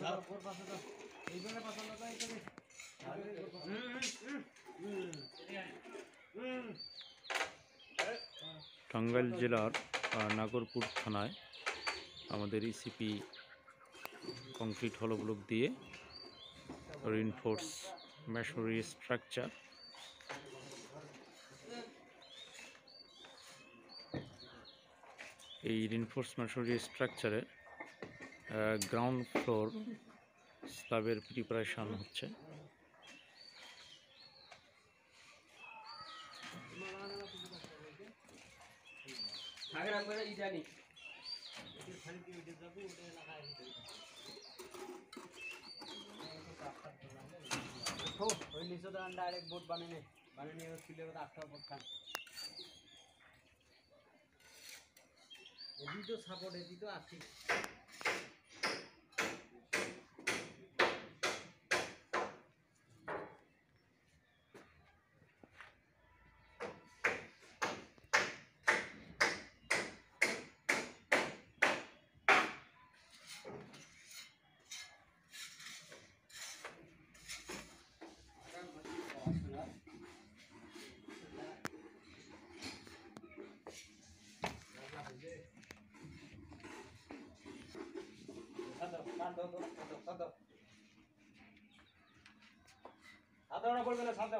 টাঙ্গাইল জেলার নাগরপুর থানায় আমাদের ইসিপি কংক্রিট হলো ব্লক দিয়ে রিইনফোর্স মেশনারি স্ট্রাকচার এই রিইনফোর্স মেশনারি স্ট্রাকচারের গ্রাউন্ড ফ্লোর স্ল্যাবের প্রিপারেশন হচ্ছে। डायरेक्ट बोट बनाने तो सपोर्ट है तो आती सादा बोल ना सादा